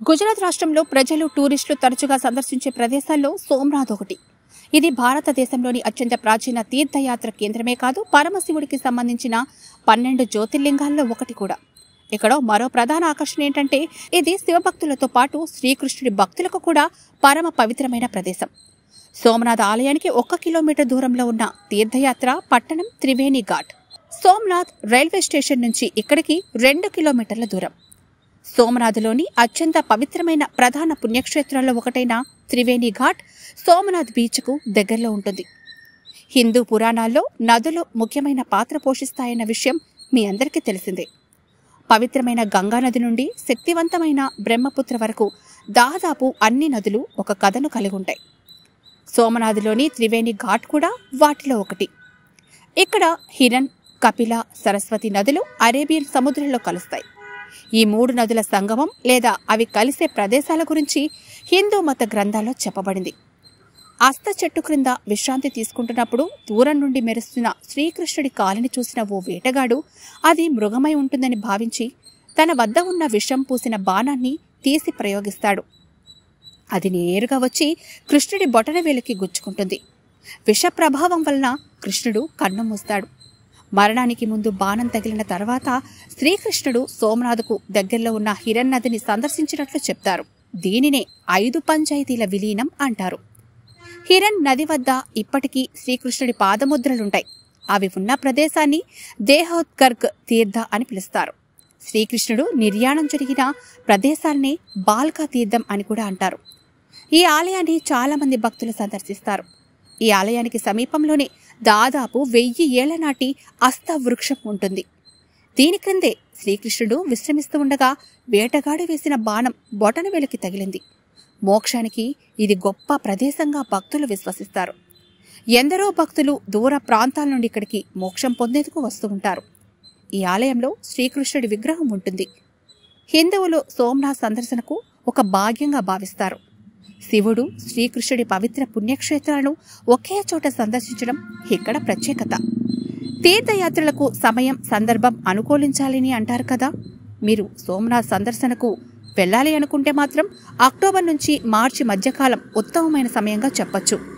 గుజరాత్ రాష్ట్రంలో ప్రజలు టూరిస్టులు తరచుగా సందర్శించే ప్రదేశాల్లో సోమనాథ్ ఒకటి. ఇది భారతదేశంలోని అత్యంత ప్రాచీన తీర్థయాత్ర కేంద్రమే కాదు, పరమశివుడికి సంబంధించిన 12 జ్యోతిర్లింగాల్లో ఒకటి కూడా. ఇక్కడ మరో ప్రధాన ఆకర్షణ ఏంటంటే, ఇది శివభక్తులతో పాటు శ్రీకృష్ణుడి భక్తులకు కూడా పరమ పవిత్రమైన ప్రదేశం. సోమనాథ్ ఆలయానికి 1 కిలోమీటర్ దూరంలో ఉన్న తీర్థయాత్ర పట్టణం త్రివేణి ఘాట్. సోమనాథ్ రైల్వే స్టేషన్ నుంచి ఇక్కడికి 2 కిలోమీటర్ల దూరం. సోమనాథ్లోని అత్యంత పవిత్రమైన ప్రధాన పుణ్యక్షేత్రాల్లో ఒకటైన త్రివేణి ఘాట్ సోమనాథ్ బీచ్కు దగ్గరలో ఉంటుంది. హిందూ పురాణాల్లో నదులు ముఖ్యమైన పాత్ర పోషిస్తాయన్న విషయం మీ అందరికీ తెలిసిందే. పవిత్రమైన గంగానది నుండి శక్తివంతమైన బ్రహ్మపుత్ర వరకు దాదాపు అన్ని నదులు ఒక కథను కలిగి ఉంటాయి. సోమనాథ్లోని త్రివేణి ఘాట్ కూడా వాటిలో ఒకటి. ఇక్కడ హిరణ్, కపిల, సరస్వతి నదులు అరేబియన్ సముద్రంలో కలుస్తాయి. ఈ 3 నదుల సంగమం లేదా అవి కలిసే ప్రదేశాల గురించి హిందూ మత గ్రంథాల్లో చెప్పబడింది. అస్త చెట్టు క్రింద విశ్రాంతి తీసుకుంటున్నప్పుడు దూరం నుండి మెరుస్తున్న శ్రీకృష్ణుడి కాలిని చూసిన ఓ వేటగాడు అది మృగమై ఉంటుందని భావించి తన వద్ద ఉన్న విషం పూసిన బాణాన్ని తీసి ప్రయోగిస్తాడు. అది నేరుగా వచ్చి కృష్ణుడి బొటనవేలుకి గుచ్చుకుంటుంది. విష ప్రభావం వలన కృష్ణుడు కన్ను మూస్తాడు. మరణానికి ముందు బాణం తగిలిన తర్వాత శ్రీకృష్ణుడు సోమనాథ్కు దగ్గరలో ఉన్న హిరణ్ నదిని సందర్శించినట్లు చెప్తారు. దీనినే 5 పంచాయతీల విలీనం అంటారు. హిరణ్ నది వద్ద ఇప్పటికీ శ్రీకృష్ణుడి పాదముద్రలుంటాయి. అవి ఉన్న ప్రదేశాన్ని దేహోత్కర్గ్ తీర్థ అని పిలుస్తారు. శ్రీకృష్ణుడు నిర్యాణం జరిగిన ప్రదేశాన్ని బాల్కా తీర్థం అని కూడా అంటారు. ఈ ఆలయాన్ని చాలా మంది భక్తులు సందర్శిస్తారు. ఈ ఆలయానికి సమీపంలోనే దాదాపు 1000 ఏళ్ల నాటి అస్త వృక్షం ఉంటుంది. దీని క్రిందే శ్రీకృష్ణుడు విశ్రమిస్తూ ఉండగా వేటగాడు వేసిన బాణం బొటనవేలుకి తగిలింది. మోక్షానికి ఇది గొప్ప ప్రదేశంగా భక్తులు విశ్వసిస్తారు. ఎందరో భక్తులు దూర ప్రాంతాల నుండి ఇక్కడికి మోక్షం పొందేందుకు వస్తూ ఉంటారు. ఈ ఆలయంలో శ్రీకృష్ణుడి విగ్రహం ఉంటుంది. హిందువులు సోమనాథ్ సందర్శనకు ఒక భాగ్యంగా భావిస్తారు. శివుడు, శ్రీకృష్ణుడి పవిత్ర పుణ్యక్షేత్రాలను ఒకే చోట సందర్శించడం ఇక్కడ ప్రత్యేకత. తీర్థయాత్రలకు సమయం, సందర్భం అనుకూలించాలని అంటారు కదా. మీరు సోమనాథ్ సందర్శనకు వెళ్ళాలి అనుకుంటే మాత్రం అక్టోబర్ నుంచి మార్చి మధ్యకాలం ఉత్తమమైన సమయంగా చెప్పొచ్చు.